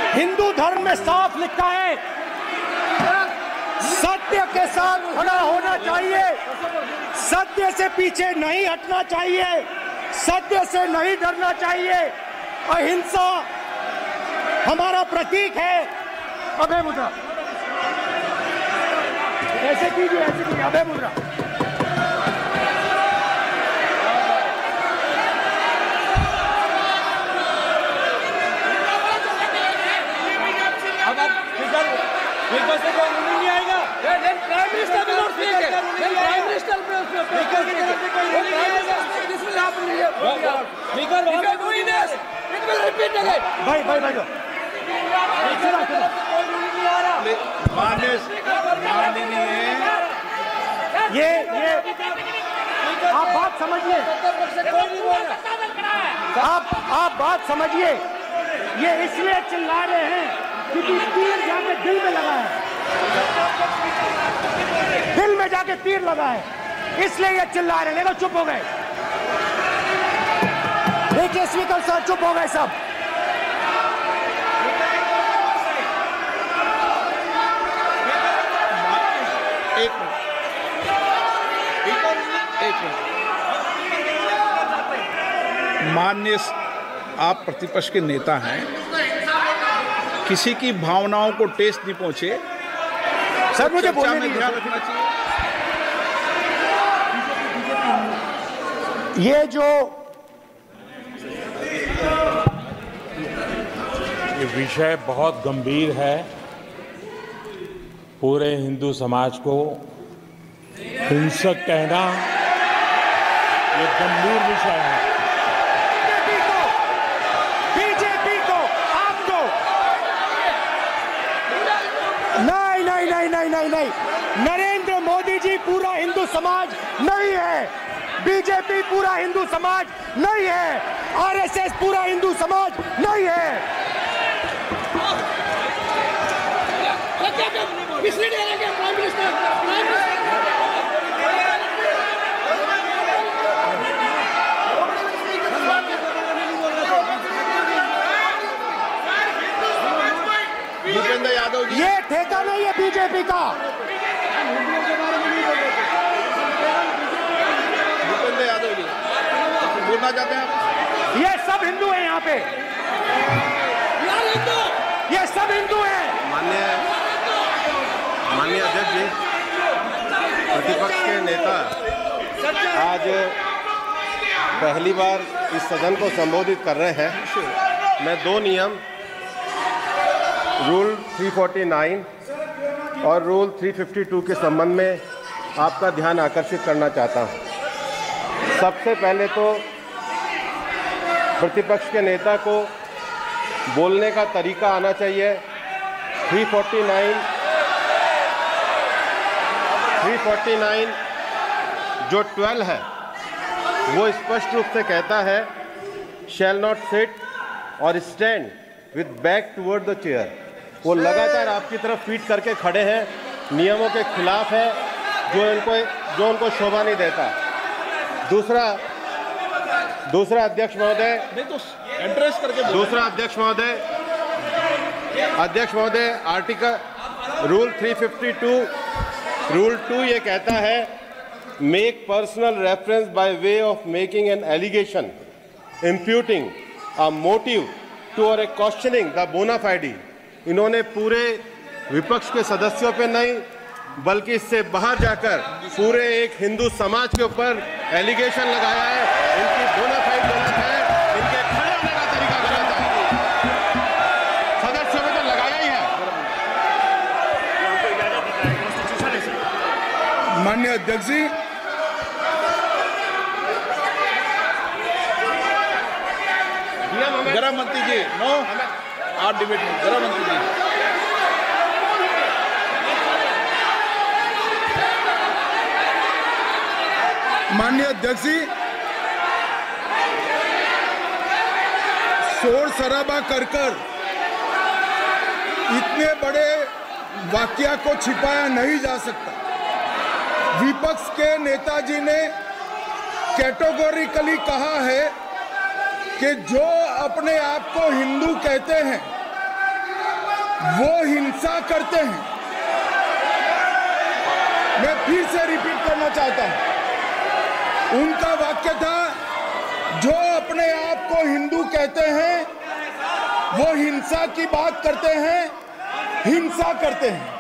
हिंदू धर्म में साफ लिखा है, सत्य के साथ खड़ा होना चाहिए, सत्य से पीछे नहीं हटना चाहिए, सत्य से नहीं डरना चाहिए। अहिंसा हमारा प्रतीक है। अभय मुद्रा ऐसे कीजिए, अभय मुद्रा। नहीं आएगा। प्राइम मिनिस्टर भी नोट किए गए। प्राइम मिनिस्टर पे उसमें स्पीकर की तरफ से कोई नहीं आएगा। This will happen here. Speaker वहां पे कोई नहीं। It will repeat again. भाई कोई नहीं आ रहा। ये आप बात समझिए, कोई नहीं बोल रहा। आप बात समझिए। ये इसलिए चिल्ला रहे हैं क्योंकि तीर जाके दिल में लगा है, दिल में जाके तीर लगा है, इसलिए ये चिल्ला रहे हैं। नहीं तो चुप हो गए। देखिए स्पीकर साहब चुप हो गए सब। एक मिनट। माननीय आप प्रतिपक्ष के नेता हैं, किसी की भावनाओं को ठेस नहीं पहुंचे। सर मुझे चर्चा बोलने में ध्यान रखना चाहिए। ये जो ये विषय बहुत गंभीर है। पूरे हिंदू समाज को हिंसक कहना ये गंभीर विषय है। बीजेपी को आपको नहीं, नरेंद्र मोदी जी पूरा हिंदू समाज नहीं है, बीजेपी पूरा हिंदू समाज नहीं है, आरएसएस पूरा हिंदू समाज नहीं है। भूपेंद्र यादव जी, ये ठेका नहीं है बीजेपी का। भूपेंद्र यादव जी बोलना चाहते हैं आप? ये सब हिंदू हैं यहाँ पे, ये सब हिंदू हैं। माननीय अध्यक्ष जी, प्रतिपक्ष के नेता आज पहली बार इस सदन को संबोधित कर रहे हैं। मैं दो नियम रूल 349 और रूल 352 के संबंध में आपका ध्यान आकर्षित करना चाहता हूं। सबसे पहले तो प्रतिपक्ष के नेता को बोलने का तरीका आना चाहिए। 349 जो 12 है वो स्पष्ट रूप से कहता है शैल नॉट सिट और stand with back toward the chair. वो लगातार आपकी तरफ पीठ करके खड़े हैं, नियमों के खिलाफ है, जो उनको शोभा नहीं देता। दूसरा अध्यक्ष महोदय, एड्रेस करके दूसरा अध्यक्ष महोदय आर्टिकल रूल 352 रूल 2 ये कहता है make personal reference by way of making an allegation imputing a motive to और ए क्वेश्चनिंग द बोना फाइडी। इन्होंने पूरे विपक्ष के सदस्यों पे नहीं बल्कि इससे बाहर जाकर पूरे एक हिंदू समाज के ऊपर एलिगेशन लगाया है। इनकी बोना फाइड गलत है, इनके खड़े होने का तरीका गलत है। सदस्यों में तो लगाया ही है। माननीय अध्यक्ष जी, गृह मंत्री जी, नो आप डिबेट में गृह मंत्री जी। माननीय अध्यक्ष जी, शोर शराबा कर इतने बड़े वाकया को छिपाया नहीं जा सकता। विपक्ष के नेताजी ने कैटेगोरिकली कहा है कि जो अपने आप को हिंदू कहते हैं वो हिंसा करते हैं। मैं फिर से रिपीट करना चाहता हूं, उनका वाक्य था, जो अपने आप को हिंदू कहते हैं वो हिंसा की बात करते हैं, हिंसा करते हैं।